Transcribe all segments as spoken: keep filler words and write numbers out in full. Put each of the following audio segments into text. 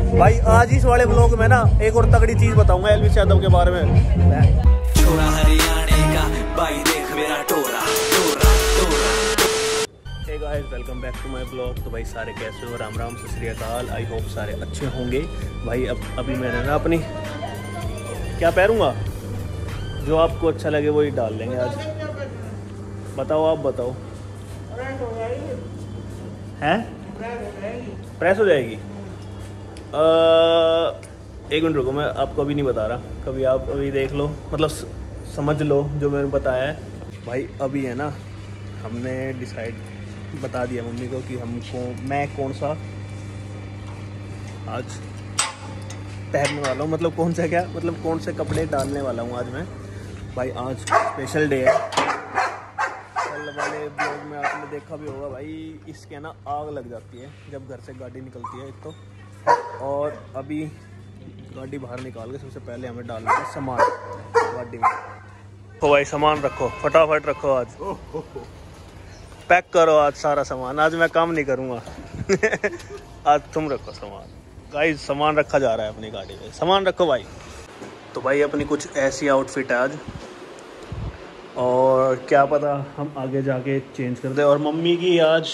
भाई आज इस वाले ब्लॉग में ना एक और तगड़ी चीज बताऊंगा एलविस यादव के बारे में। छोरा हरियाणे का भाई देख मेरा टोरा टोरा टोरा। Hey guys welcome back to my blog. तो भाई सारे कैसे हो? राम राम सत श्री अकाल। आई होप सारे अच्छे होंगे। भाई अब अभी मैंने ना अपनी क्या पहनूंगा जो आपको अच्छा लगे वही डाल लेंगे आज। बताओ आप बताओ। हैं प्रेस हो जाएगी? आ, एक मिनट रुको, मैं आपको अभी नहीं बता रहा, कभी आप अभी देख लो, मतलब समझ लो जो मैंने बताया है। भाई अभी है ना हमने डिसाइड बता दिया मम्मी को कि हमको मैं कौन सा आज पहनने वाला हूँ, मतलब कौन सा क्या मतलब कौन से कपड़े डालने वाला हूँ आज मैं। भाई आज स्पेशल डे है। कल वाले ब्लॉग में आपने देखा भी होगा भाई, इसके ना आग लग जाती है जब घर से गाड़ी निकलती है एक तो, और अभी गाड़ी बाहर निकाल के सबसे पहले हमें डालना है सामान गाड़ी में। तो भाई सामान रखो, फटाफट रखो, आज पैक करो आज सारा सामान। आज मैं काम नहीं करूँगा आज तुम रखो सामान। गाइस सामान रखा जा रहा है अपनी गाड़ी में, सामान रखो भाई। तो भाई अपनी कुछ ऐसी आउटफिट है आज, और क्या पता हम आगे जाके चेंज कर दे। और मम्मी की आज,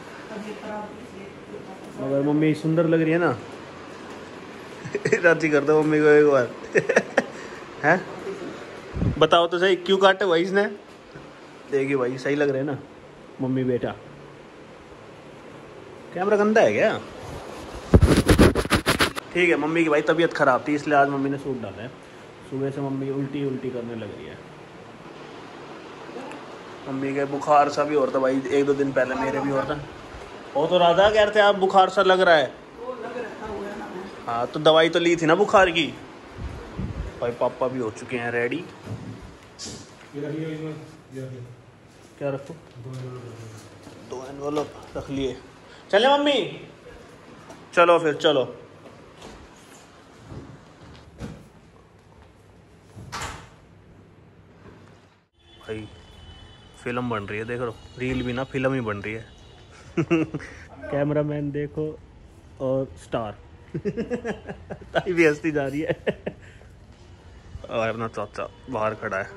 मगर मम्मी सुंदर लग रही है ना राजी कर दो मम्मी को एक बार हैं? बताओ तो सही क्यों काटे भाई इसने? देखिए भाई सही लग रहे हैं ना मम्मी बेटा? कैमरा गंदा है क्या? ठीक है, मम्मी की भाई तबीयत ख़राब थी इसलिए आज मम्मी ने सूट डाला है। सुबह से मम्मी उल्टी उल्टी करने लग रही है। मम्मी के बुखार सा भी हो रहा था भाई, एक दो दिन पहले मेरे भी हो रहा था। वो तो राधा कह रहे थे आप बुखार सा लग रहा है। हाँ तो दवाई तो ली थी ना बुखार की। भाई पापा भी हो चुके हैं रेडी। क्या रखो? दो एनवलप रख लिए। चले मम्मी? चलो फिर चलो। भाई फिल्म बन रही है, देख लो, रील भी ना फिल्म ही बन रही है कैमरामैन देखो और स्टार ताई भी हंसती जा रही है और अपना चाचा बाहर खड़ा है।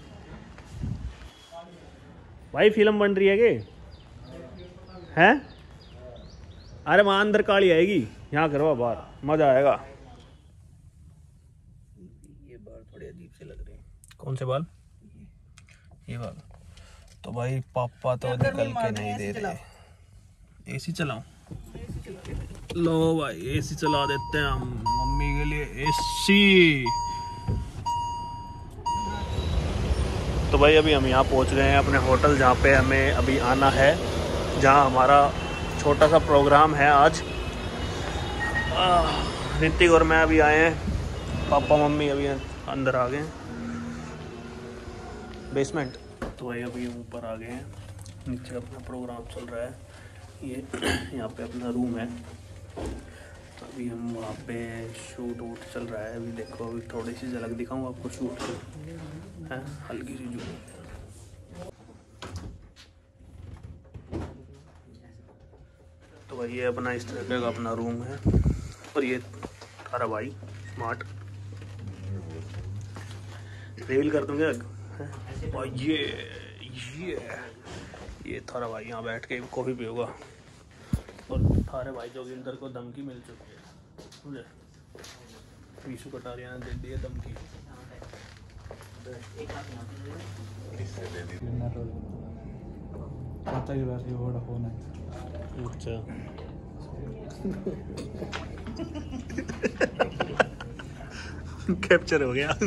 भाई फिल्म बन रही है कि हैं? अरे वहाँ अंदर काली आएगी, यहाँ करवा बाहर, मजा आएगा। ये बाल थोड़े अजीब से लग रहे हैं। कौन से बाल? ये बाल। तो भाई पापा तो निकल के नहीं दे रहे। एसी चलाऊं? लो भाई एसी चला देते हैं हम मम्मी के लिए, एसी। तो भाई अभी हम यहाँ पहुँच गए हैं अपने होटल, जहाँ पे हमें अभी आना है, जहाँ हमारा छोटा सा प्रोग्राम है आज। ऋतिक और मैं अभी आए हैं, पापा मम्मी अभी अंदर आ गए हैं बेसमेंट। तो भाई अभी ऊपर आ गए हैं, नीचे अपना प्रोग्राम चल रहा है। ये यहाँ पे अपना रूम है, अभी हम वहाँ पे शूट वूट चल रहा है। अभी देखो अभी थोड़ी सी झलक दिखाऊँ आपको शूट है, हल्की सी जो। तो भाई ये अपना इस तरह का अपना रूम है, और ये थारा भाई स्मार्ट रिवील कर दूँगे। और ये ये ये थारा भाई यहाँ बैठ के कॉफ़ी पिएगा, और थारे भाई जोगिंदर को धमकी मिल चुकी है, समझे? पीछू कटारिया ने दे दी है धमकी। अच्छा कैप्चर हो गया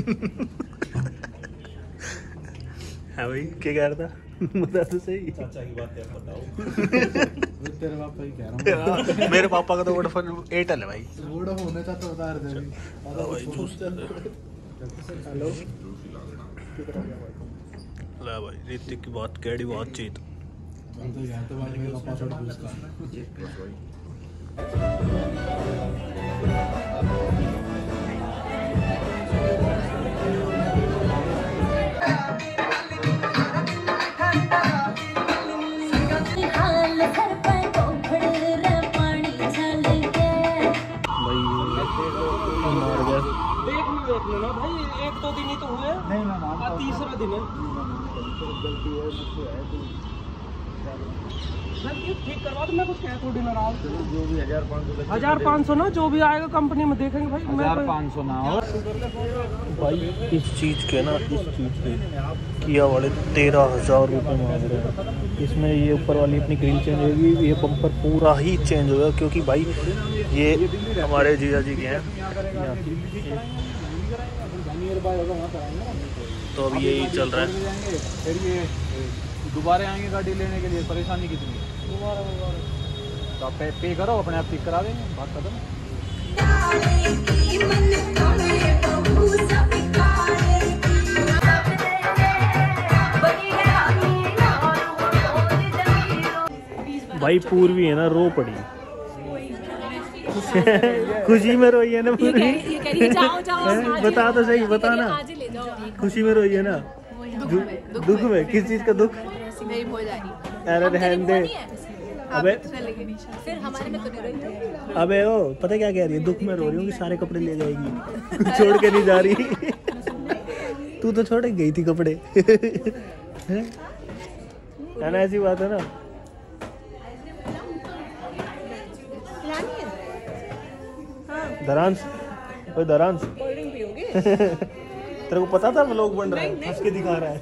हाँ भाई क्या कह रहा था? बता तो सही। चाचा की बात है बताओ तेरे पापा ही कह रहा हूँ मेरे पापा का तो वोडाफोन एयरटेल है भाई। वोडाफोन है तो बता रहे थे हेलो। ला भाई ऋतिक की बात कैडी बातचीत। भाई मत लेना भाई, एक दो दिन ही तो हुए। नहीं मैं मानता हूं, तीसरा दिन है। गलती है मुझसे है तो गलती ठीक करवा दो, मैं कुछ कह थोड़ी ना रहा हूं। जो भी हजार पाँच सौ हजार पाँच सौ ना जो भी आएगा कंपनी में देखेंगे भाई। हजार पाँच सौ ना और भाई इस चीज़ के ना, इस चीज़ के किया वाले तेरह हज़ार रुपये मांग रहे हैं। इसमें ये ऊपर वाली अपनी ग्रिल चेंज होगी, ये बम्पर पूरा ही चेंज होगा क्योंकि भाई ये हमारे जीजा जी के हैं यहाँ की। तो अब यही चल रहा है। फिर ये दोबारा आएंगे गाड़ी लेने के लिए, परेशानी कितनी है। तो आप पे, पे करो, अपने आप ठीक करा देंगे, बात खत्म। भाई पूर्वी है ना रो पड़ी खुशी में रोई है ना पूर्वी। ये कह रही है जाओ जाओ बता तो सही, बता ना। आज ही ले जाओ। खुशी में रोई है ना, दुख में? किस चीज का दुख? मेरी हो जाएगी। अरे रहने दे। अबे फिर हमारे में तो नहीं रही। अबे ओ पता क्या कह रही है, दुख में रो रही हूँ कि सारे कपड़े ले जाएगी छोड़ के नहीं जा रही। तू तो छोड़ गई थी कपड़े है ना, ऐसी बात है ना। दरांश, कोई दरांश तेरे को पता था व्लॉग बन रहा है, हंस के दिखा रहा है।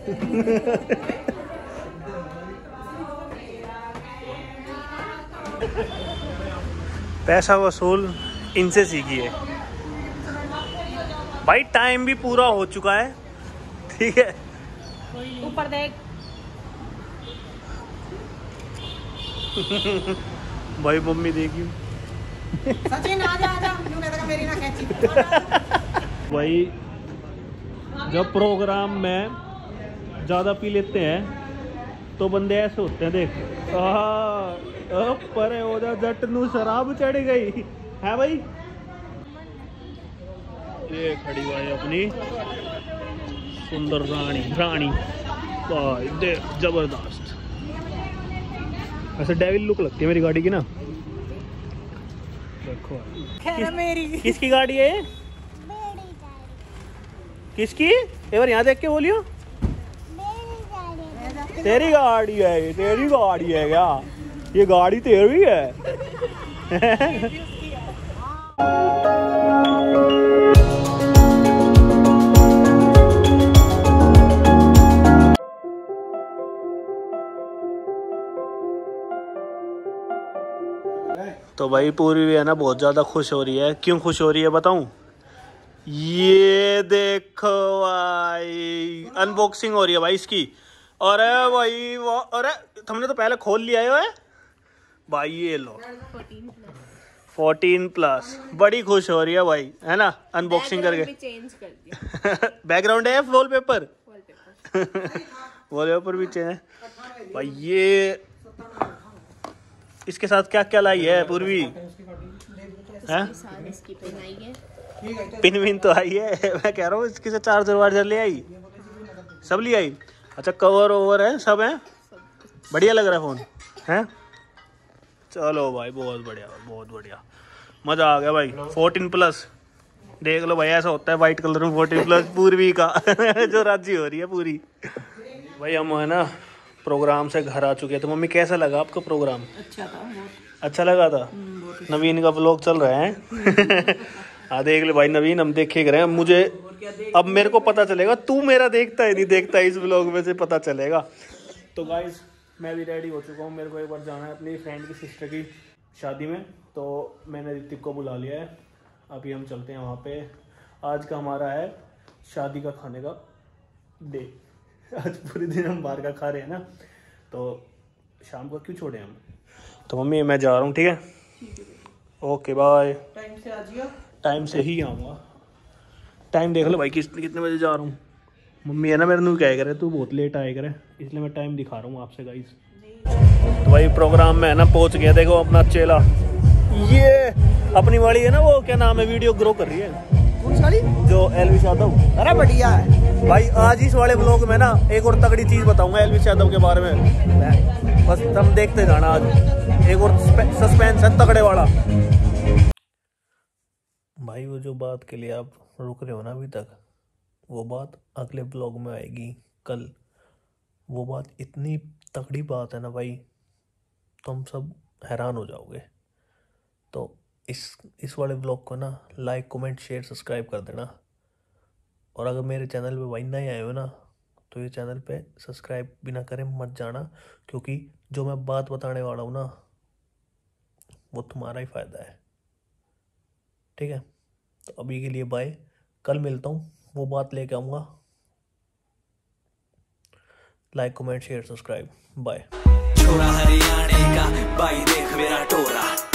पैसा वसूल इनसे सीखिए भाई। टाइम भी पूरा हो चुका है, ठीक है। ऊपर देख भाई मम्मी देखी सचिन आ जा, आ जा। मेरी ना खींची। भाई जब प्रोग्राम में ज़्यादा पी लेते हैं तो बंदे ऐसे होते हैं। देख परे हो जा, जट नू शराब चढ़ गई है भाई। ये खड़ी भाई अपनी सुंदर रानी रानी भाई, देख जबरदस्त। ऐसे डेविल लुक लगती है मेरी गाड़ी की ना। देखो किस, मेरी किसकी गाड़ी है ये? किसकी? एक बार यहाँ देख के बोलियो। तेरी गाड़ी है ये, तेरी गाड़ी है क्या? ये गाड़ी तेरी है। तो भाई पूरी भी है ना बहुत ज़्यादा खुश हो रही है। क्यों खुश हो रही है बताऊं? ये देखो भाई अनबॉक्सिंग हो रही है भाई इसकी। अरे भाई वो, अरे तुमने तो पहले खोल लिया है भाई। ये लो फोर्टीन प्लस, बड़ी खुश हो रही है भाई, है ना अनबॉक्सिंग करके। चेंज कर दिया बैकग्राउंड है वॉलपेपर वॉलपेपर भी चेंज है भाई। ये इसके साथ क्या क्या लाई है पूर्वी? है पिन विन तो आई है। मैं कह रहा हूँ इसके साथ चार्जर वार्जर ले आई, सब ले आई। अच्छा कवर ओवर है, सब है, बढ़िया लग रहा है फोन है। चलो भाई बहुत बढ़िया, बहुत बढ़िया, मजा आ गया भाई। फोर्टीन प्लस देख लो भाई, ऐसा होता है व्हाइट कलर में फोर्टीन प्लस पूर्वी का जो राजी हो रही है पूरी। भाई हम है ना प्रोग्राम से घर आ चुके थे। मम्मी कैसा लगा आपका प्रोग्राम? अच्छा था, अच्छा लगा था। नवीन का व्लॉग चल रहा है हाँ देख ले भाई नवीन, हम देखे रहे हैं। मुझे अब मेरे को पता चलेगा, तू मेरा देखता है नहीं देखता, इस व्लॉग में से पता चलेगा। तो गाइस मैं भी रेडी हो चुका हूँ, मेरे को एक बार जाना है अपनी फ्रेंड की सिस्टर की शादी में। तो मैंने ऋतिक को बुला लिया है, अभी हम चलते हैं वहाँ पे। आज का हमारा है शादी का खाने का डे। आज पूरे दिन हम बाहर का खा रहे हैं ना, तो शाम को क्यों छोड़े हम। तो मम्मी मैं जा रहा हूँ, ठीक है? Okay bye. टाइम से आ जियो। टाइम से ही आऊँगा। टाइम देख लो भाई किस कितने बजे जा रहा हूँ। मम्मी है ना मेरे नू क्या करे, तू बहुत लेट आए करे, इसलिए मैं टाइम दिखा रहा हूँ आपसे गाइस। तो भाई प्रोग्राम में है ना पहुँच गया। देखो अपना चेला, ये अपनी वाली है ना, वो क्या नाम है, वीडियो ग्रो कर रही है जो एलविश यादव। अरे बढ़िया है भाई। आज इस वाले ब्लॉग में ना एक और तगड़ी चीज बताऊंगा एलविश यादव के बारे में, बस तुम देखते जाना। आज एक और सस्पेंस है तगड़े वाला। भाई वो जो बात के लिए आप रुक रहे हो ना अभी तक, वो बात अगले ब्लॉग में आएगी कल। वो बात इतनी तगड़ी बात है ना भाई, तुम सब हैरान हो जाओगे। तो इस इस वाले ब्लॉग को ना लाइक कमेंट शेयर सब्सक्राइब कर देना। और अगर मेरे चैनल पे भाई नए आए हो ना, तो ये चैनल पे सब्सक्राइब भी ना करें मत जाना, क्योंकि जो मैं बात बताने वाला हूँ ना, वो तुम्हारा ही फ़ायदा है। ठीक है, तो अभी के लिए बाय, कल मिलता हूँ, वो बात लेके आऊँगा। Like comment share subscribe, bye. छोरा हरियाणे का भाई देख मेरा टोरा।